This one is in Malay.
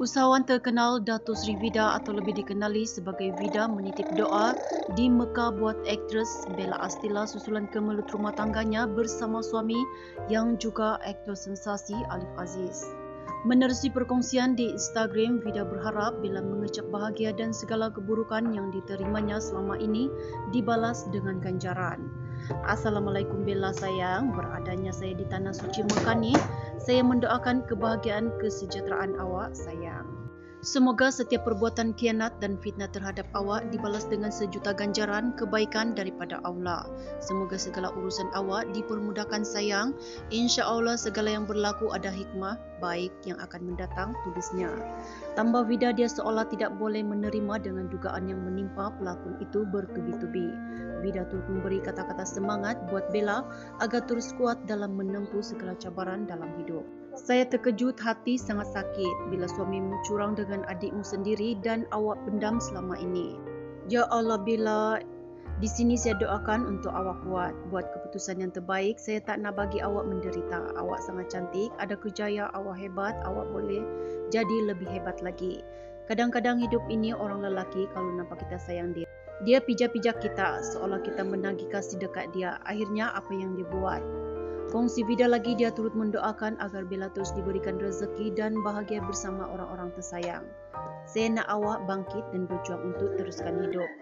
Usahawan terkenal Datuk Sri Vida atau lebih dikenali sebagai Vida menitip doa di Mekah buat aktris Bella Astila susulan kemelut rumah tangganya bersama suami yang juga aktor sensasi Alif Aziz. Menerusi perkongsian di Instagram, Vida berharap Bella mengecap bahagia dan segala keburukan yang diterimanya selama ini dibalas dengan ganjaran. Assalamualaikum Bella sayang, beradanya saya di Tanah Suci Mekah ni, saya mendoakan kebahagiaan kesejahteraan awak sayang. Semoga setiap perbuatan khianat dan fitnah terhadap awak dibalas dengan sejuta ganjaran kebaikan daripada Allah. Semoga segala urusan awak dipermudahkan sayang. Insya Allah segala yang berlaku ada hikmah baik yang akan mendatang, tulisnya. Tambah Vida, dia seolah tidak boleh menerima dengan dugaan yang menimpa pelakon itu bertubi-tubi. Vida turut memberi kata-kata semangat buat Bella agar terus kuat dalam menempuh segala cabaran dalam hidup. Saya terkejut, hati sangat sakit bila suamimu curang dengan adikmu sendiri dan awak pendam selama ini. Ya Allah Bella, di sini saya doakan untuk awak kuat, buat keputusan yang terbaik. Saya tak nak bagi awak menderita. Awak sangat cantik, ada kerjaya, awak hebat, awak boleh jadi lebih hebat lagi. Kadang-kadang hidup ini orang lelaki kalau nampak kita sayang dia pijak-pijak kita seolah kita menagih kasih dekat dia. Akhirnya apa yang dia buat? Kongsi Vida lagi, dia turut mendoakan agar Bella terus diberikan rezeki dan bahagia bersama orang-orang tersayang. Saya nak awak bangkit dan berjuang untuk teruskan hidup.